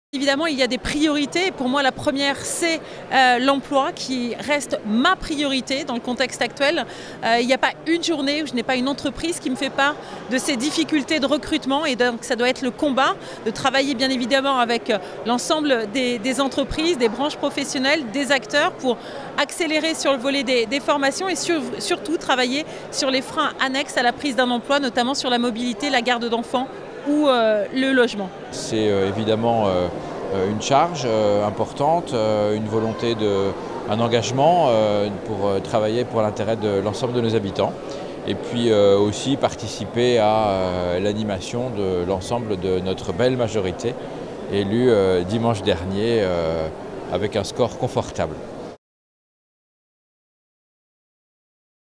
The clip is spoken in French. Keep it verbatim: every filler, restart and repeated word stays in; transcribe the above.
Évidemment, il y a des priorités. Pour moi, la première, c'est euh, l'emploi qui reste ma priorité dans le contexte actuel. Euh, il n'y a pas une journée où je n'ai pas une entreprise qui me fait part de ces difficultés de recrutement, et donc ça doit être le combat de travailler bien évidemment avec l'ensemble des, des entreprises, des branches professionnelles, des acteurs pour accélérer sur le volet des, des formations et sur, surtout travailler sur les freins annexes à la prise d'un emploi, notamment sur la mobilité, la garde d'enfants ou euh, le logement. C'est euh, évidemment euh, une charge euh, importante, euh, une volonté, de, un engagement euh, pour euh, travailler pour l'intérêt de l'ensemble de nos habitants et puis euh, aussi participer à euh, l'animation de l'ensemble de notre belle majorité élue euh, dimanche dernier euh, avec un score confortable.